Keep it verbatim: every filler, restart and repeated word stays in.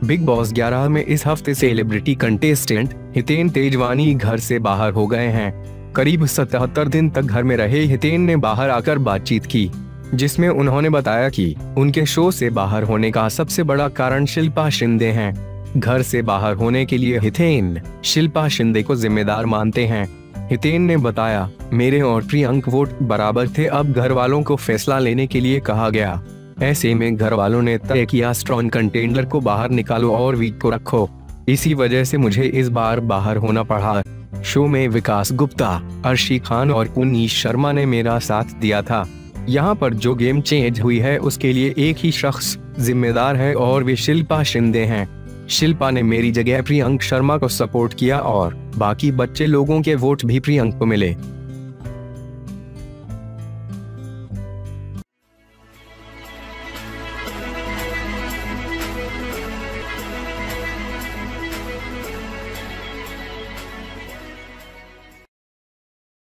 Big boss ग्यारह में इस हफ्ते सेलिब्रिटी कंटेस्टेंट हितेन तेजवानी घर से बाहर हो गए हैं। करीब सतहत्तर दिन तक घर में रहे हितेन ने बाहर आकर बातचीत की, जिसमें उन्होंने बताया कि उनके शो से बाहर होने का सबसे बड़ा कारण शिल्पा शिंदे हैं। घर से बाहर होने के लिए हितेन शिल्पा शिंदे को जिम्मेदार मानते हैं। हितेन ने बताया, मेरे और प्रियंक वोट बराबर थे, अब घर वालों को फैसला लेने के लिए कहा गया। ऐसे में घर वालों ने तय किया स्ट्रॉन्ग कंटेंडर को बाहर निकालो और वीक को रखो। इसी वजह से मुझे इस बार बाहर होना पड़ा। शो में विकास गुप्ता, अर्शी खान और पुनीत शर्मा ने मेरा साथ दिया था। यहाँ पर जो गेम चेंज हुई है उसके लिए एक ही शख्स जिम्मेदार है और वे शिल्पा शिंदे हैं। शिल्पा ने मेरी जगह प्रियंका शर्मा को सपोर्ट किया और बाकी बच्चे लोगों के वोट भी प्रियंका को मिले।